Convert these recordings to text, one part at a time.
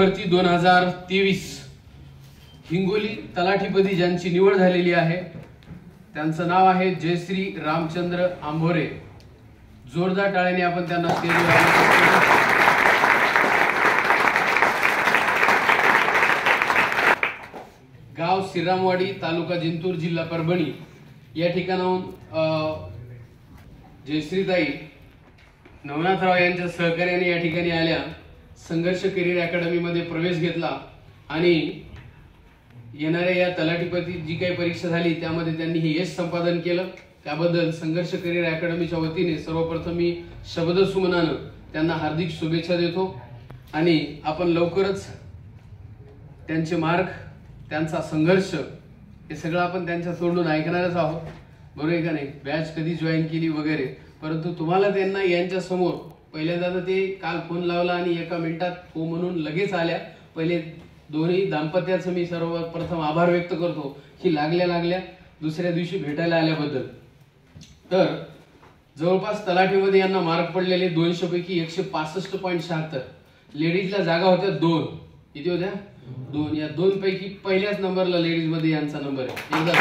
भरती 2023 हिंगोली तलाठीपदी ज्यांची निवड झालेली आहे त्यांचं नाव आहे जयश्री रामचंद्र आंभोरे। जोरदार टाळ्याने आपण त्यांना स्टेजवर गाव श्रीरामवाडी तालुका जिंतूर जिल्हा परभणी या ठिकाणाहून जयश्रीताई नवनाथराव यांच्या सहकार्याने या ठिकाणी आल्या, संघर्ष करिअर अकॅडमी मध्ये प्रवेश घेतला आणि येणाऱ्या या तलाठीपदी जी काही परीक्षा झाली त्यामध्ये त्यांनी हे यश संपादन केलं। त्याबद्दल संघर्ष करिअर अकॅडमीच्या वतीने सर्वप्रथम मी शब्दसुमनानं त्यांना हार्दिक शुभेच्छा देतो आणि आपण लवकरच त्यांचे मार्ग, त्यांचा संघर्ष हे सगळं आपण त्यांच्या तोंडून ऐकणारच आहोत, बरोबर आहे का नाही? बॅच कधी जॉईन केली वगैरे, परंतु तुम्हाला त्यांना यांच्या समोर पहिल्यांदा ते काल फोन लावला आणि एका मिनिटात हो म्हणून लगेच आल्या। पहिले दोन्ही दाम्पत्याचं मी सर्वप्रथम आभार व्यक्त करतो की लागल्या दुसऱ्या दिवशी भेटायला आल्याबद्दल। तर जवळपास तलाठीमध्ये यांना मार्क पडलेले 200 पैकी 165.76। लेडीजला जागा होत्या 2, किती होत्या? 2। या 2 पैकी पहिल्याच नंबरला लेडीज मध्ये यांचा नंबर आहे। एकदा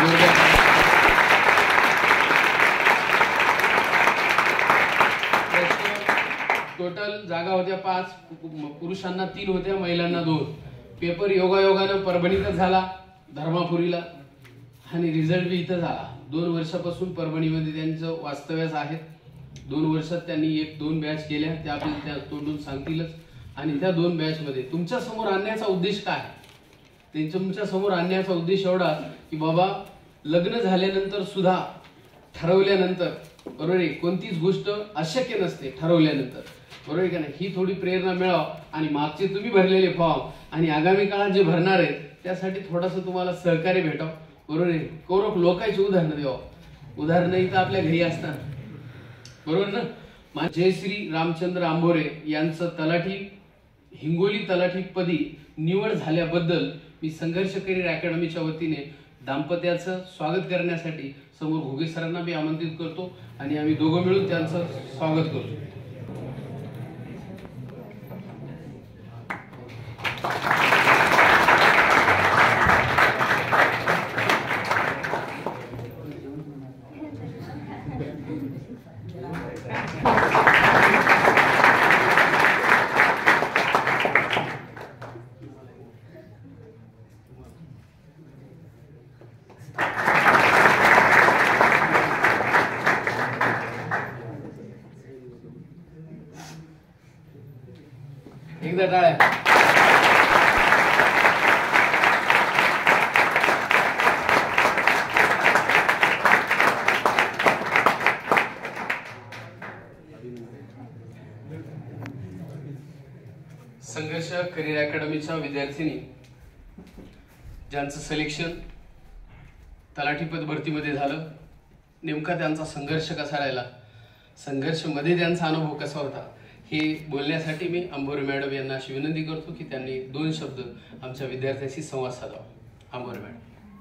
टोटल जागा होत्या 5, पुरुषांना 3 होत्या, महिलांना 2। पेपर योगायोगानं परभणीतच झाला, धर्मापुरीला, आणि रिझल्ट बी इथं झाला। 2 वर्षापासून परभणीमध्ये त्यांचं वास्तव्यास आहे। 2 वर्षात त्यांनी 1-2 बॅच केल्या, त्या आपल्याला तोंडून सांगतीलच। आणि त्या 2 बॅच मध्ये तुमच्या समोर आणण्याचा उद्देश काय? तुमच्या समोर आणण्याचा उद्देश एवढा की बाबा लग्न झाल्यानंतर सुद्धा ठरवल्यानंतर, बरोबर आहे, कोणतीच गोष्ट अशक्य नसते ठरवल्यानंतर, बरोबर आहे का नाही? ही थोडी प्रेरणा मिळावं आणि मागचे तुम्ही भरलेले फॉर्म आणि आगामी काळात जे भरणार आहेत त्यासाठी थोडंसं तुम्हाला सहकार्य भेटावं, बरोबर आहे? कौरव लोकांची उदाहरणं द्यावं। उदाहरणं इथं आपल्या घरी असतात, बरोबर ना? जयश्री रामचंद्र आंभोरे यांचं हिंगोली तलाठीपदी निवड झाल्याबद्दल मी संघर्ष करिअर अकॅडमीच्या वतीने दाम्पत्याचं स्वागत करण्यासाठी समोर घोगे सरांना मी आमंत्रित करतो आणि आम्ही दोघं मिळून त्यांचं स्वागत करतो। एकदा टाळ्या। संघर्ष करिअर अकॅडमीच्या विद्यार्थिनी ज्यांचं सिलेक्शन तलाठीपद भरतीमध्ये झालं, नेमका त्यांचा संघर्ष कसा राहिला, संघर्ष मध्ये त्यांचा अनुभव कसा होता हे बोलण्यासाठी मी आंभोरे मॅडम यांना अशी विनंती करतो की त्यांनी 2 शब्द आमच्या विद्यार्थ्यांशी संवाद साधावा। आंभोरे मॅडम।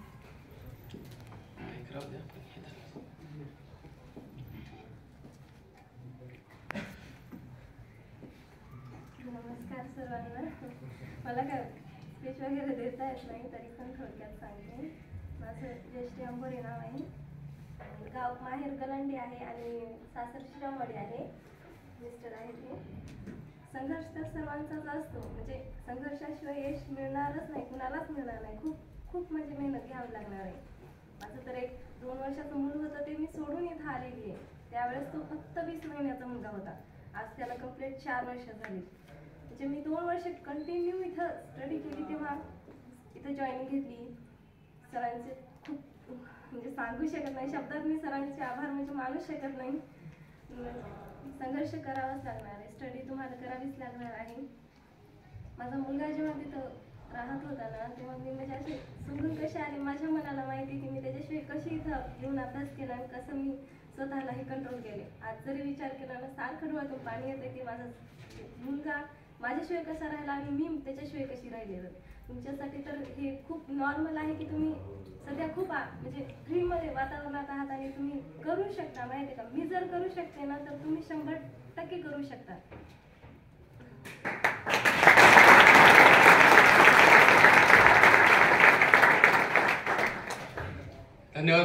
नमस्कार सर्वांना। मला काय स्पीच वगैरे देता येत नाही, तरी पण थोडक्यात सांगते। माझं जयश्री आंभोरे नाव आहे, गाव माहेर गलांडी आहे आणि सासर श्रीरामवाडी आहे, मिस्टर आहे ते। संघर्ष तर सर्वांचाच असतो, म्हणजे संघर्षाशिवाय यश मिळणारच नाही, कुणालाच मिळणार नाही। खूप म्हणजे मेहनत घ्यावी लागणार आहे। माझं तर 1-2 वर्षाचं मूल होतं, ते मी सोडून इथं आलेली आहे। त्यावेळेस तो फक्त 20 महिन्याचा मुलगा होता, आज त्याला कंप्लीट 4 वर्ष झाली। म्हणजे मी 2 वर्ष कंटिन्यू इथं स्टडी केली, तेव्हा इथं जॉईनिंग घेतली। सरांचे खूप म्हणजे सांगू शकत नाही, शब्दात मी सरांचे आभार म्हणजे मानू शकत नाही। संघर्ष करावाच लागणार आहे, स्टडी तुम्हाला करावीच लागणार आहे। माझा मुलगा जेव्हा तिथं राहत होता ना, तेव्हा मी म्हणजे असे समजून कसे आले माझ्या मनाला माहिती की मी त्याच्याशिवाय कशी इथं येऊन अभ्यास केला आणि कसं मी स्वतःलाही कंट्रोल केले। आज जरी विचार केला ना, सारखं डोळ्यातून पाणी येते की माझा मुलगा माझ्याशिवाय कसा राहिला आणि मी त्याच्याशिवाय कशी राहिली। तुमच्यासाठी तर हे खूप नॉर्मल आहे की तुम्ही सध्या खूप म्हणजे फ्रीमध्ये वातावरणात आहात आणि तुम्ही करू शकता, माहिती का? मी जर करू शकते ना तर तुम्ही 100% करू शकता।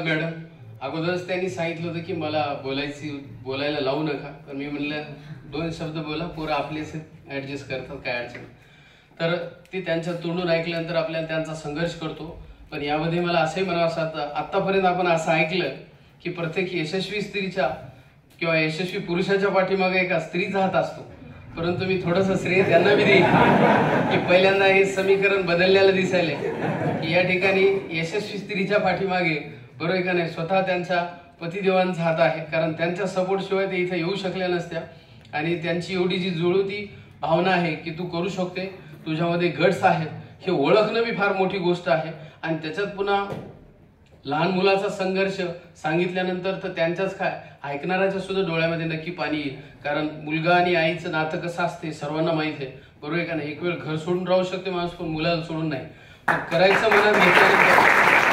मॅडम, अगोदरच त्यांनी सांगितलं होतं की मला बोलायला लावू नका, पण मी म्हणलं 2 शब्द बोला, पोरं आपलेच ऍडजस्ट करतात, काय अडचण. तर ते त्यांच्या तोंडून ऐकल्यानंतर आपल्याला त्यांचा संघर्ष करतो. पण यामध्ये मला असंही म्हणावं वाटतं, आतापर्यंत आपण असं ऐकलं की प्रत्येक यशस्वी स्त्रीच्या किंवा यशस्वी पुरुषाच्या पाठीमागे एका स्त्रीचा हात असतो. परंतु मी थोडंसं श्रेय त्यांना बी देईन की पहिल्यांदा हे समीकरण बदललेलं दिसायलंय की या ठिकाणी यशस्वी स्त्रीच्या पाठीमागे, बरोबर का नाही, स्वतः त्यांच्या पतिदेवांचा हात आहे. कारण त्यांच्या सपोर्ट शिवाय ते इथे येऊ शकल्या नसत्या. आणि त्यांची एवढी जी जुळती भावना आहे की तू करू शकते, तुझ्यामध्ये गट्स आहेत, हे ओळखणं बी फार मोठी गोष्ट आहे. आणि त्याच्यात पुन्हा लहान मुलाचा संघर्ष सांगितल्यानंतर तर त्यांच्याच काय ऐकणाऱ्याच्या सुद्धा डोळ्यामध्ये नक्की पाणी येईल. कारण मुलगा आणि आईचं नातं कसं असते सर्वांना माहित आहे, बरोबर आहे का नाही. एक वेळ घर सोडून राहू शकते माणूस, पण मुलाला सोडून नाही. करायचं मनात घेतल्यानंतर,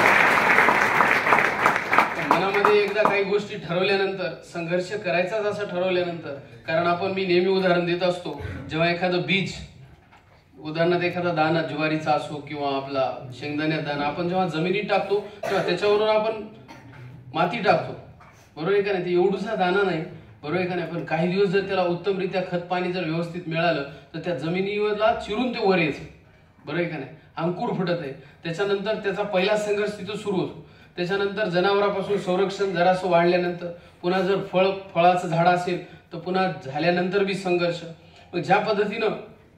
मनामध्ये एकदा काही गोष्टी ठरवल्यानंतर, संघर्ष करायचाच असं ठरवल्यानंतर, कारण मी नेहमी उदाहरण देत असतो, जेव्हा एखादं बीज, उदाहरणार्थ एखादा दाणा ज्वारीचा असो किंवा आपला शेंगदाण्याचा दाणा आपण जेव्हा जमिनीत टाकतो तेव्हा त्याच्यावरून आपण माती टाकतो, बरोबर आहे का नाही. ते एवढूसा दाणा नाही, बरोबर आहे का नाही. पण काही दिवस जर त्याला उत्तमरित्या खत पाणी जर व्यवस्थित मिळालं तर त्या जमिनीवरला चिरून ते वर यायचं, बरोबर आहे का नाही. अंकुर फुटत आहे. त्याच्यानंतर त्याचा पहिला संघर्ष तिथं सुरू होतो. त्याच्यानंतर जनावरांपासून संरक्षण जरासं वाढल्यानंतर पुन्हा जर फळाचं झाड असेल तर पुन्हा झाल्यानंतर बी संघर्ष. मग ज्या पद्धतीनं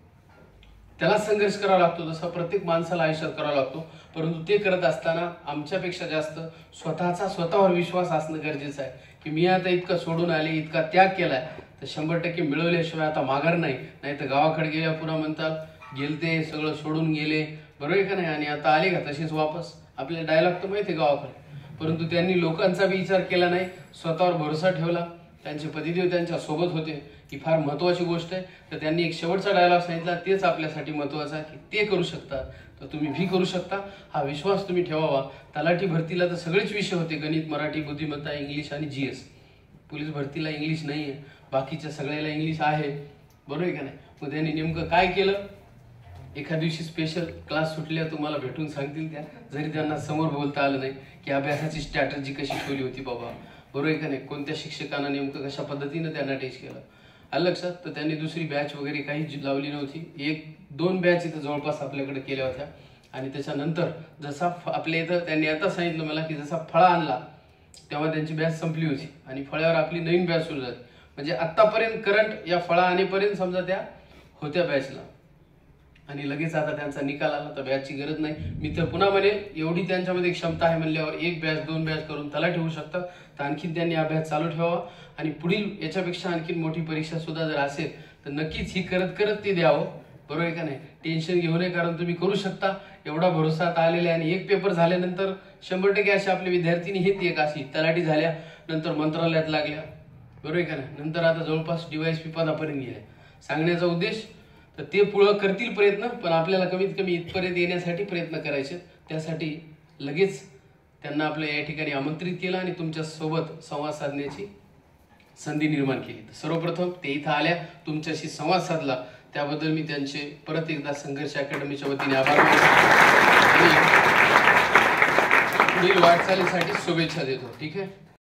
त्याला संघर्ष करावा लागतो तसा प्रत्येक माणसाला आयुष्यात करावा लागतो. परंतु ते करत असताना आमच्यापेक्षा जास्त स्वतःवर विश्वास असणं गरजेचं आहे की मी आता इतकं सोडून आले, इतका त्याग केलाय, तर 100% मिळवल्याशिवाय आता माघार नाही. नाही तर गावाकडे गेल्या पुन्हा म्हणतात गेलते सगळं सोडून गेले, बरोबर आहे का नाही, आणि आता आले का तसेच वापस. आपल्याला डायलॉग तर माहिती आहे गावाकडे. परंतु त्यांनी लोकांचा बी विचार केला नाही, स्वतःवर भरोसा ठेवला. त्यांचे पतिदेव त्यांच्या सोबत होते, ही फार महत्वाची गोष्ट आहे. तर त्यांनी एक शेवटचा डायलॉग सांगितला, तेच आपल्यासाठी महत्वाचं आहे की ते करू शकता तर तुम्ही भी करू शकता. हा विश्वास तुम्ही ठेवावा. तलाठी भरतीला तर सगळेच विषय होते, गणित, मराठी, बुद्धिमत्ता, इंग्लिश आणि GS. पोलीस भरतीला इंग्लिश नाही आहे, बाकीच्या सगळ्याला इंग्लिश आहे, बरोबर आहे का नाही. मग त्यांनी नेमकं काय केलं, एका दिवशी स्पेशल क्लास सुटल्या तुम्हाला भेटून सांगतील त्या, जरी त्यांना समोर बोलता आलं नाही, की अभ्यासाची स्ट्रॅटर्जी कशी ठेवली होती बाबा, बरोबर आहे का नाही. कोणत्या शिक्षकांना नेमकं कशा पद्धतीनं त्यांना टेस्ट केलं आलं लक्षात. तर त्यांनी दुसरी बॅच वगैरे काही लावली नव्हती. 1-2 बॅच इथं जवळपास आपल्याकडे केल्या होत्या. आणि त्याच्यानंतर जसा आपल्या इथं त्यांनी आता सांगितलं मला की जसा फळा आणला तेव्हा त्यांची बॅच संपली होती आणि फळ्यावर आपली नवीन बॅच सुरू झाली. म्हणजे आतापर्यंत करंट या फळा आणेपर्यंत समजा त्या होत्या बॅचला, आणि लगेच आता त्यांचा निकाल आला तर बॅचची गरज नाही. मी तर पुन्हा म्हणेल, एवढी त्यांच्यामध्ये क्षमता आहे म्हणल्यावर 1 बॅच 2 बॅच करून त्याला ठेवू शकतात. तर आणखीन त्यांनी अभ्यास चालू ठेवावा आणि पुढील याच्यापेक्षा आणखीन मोठी परीक्षा सुद्धा जर असेल तर नक्कीच ही करत ते द्यावं, बरोबर आहे का नाही. टेन्शन घेऊ नये, कारण तुम्ही करू शकता. एवढा भरोसा आता आलेला आहे. आणि 1 पेपर झाल्यानंतर 100% असे आपले विद्यार्थिनी हेत. एक अशी तलाठी झाल्या, नंतर मंत्रालयात लागल्या, बरोबर आहे का नाही. नंतर आता जवळपास DYSP पदापर्यंत गेल्या. सांगण्याचा उद्देश तर ते पुढं करतील प्रयत्न, पण आपल्याला कमीत कमी इथपर्यंत येण्यासाठी प्रयत्न करायचे. त्यासाठी लगेच त्यांना आपल्या या ठिकाणी आमंत्रित केलं आणि तुमच्या सोबत संवाद साधण्याची संधी निर्माण केली. सर्वप्रथम ते इथं आल्या, तुमच्याशी संवाद साधला, त्याबद्दल मी त्यांचे परत एकदा संघर्ष अकॅडमीच्या वतीने आभार मानतो. पुढील वाटचालीसाठी शुभेच्छा देतो. ठीक आहे.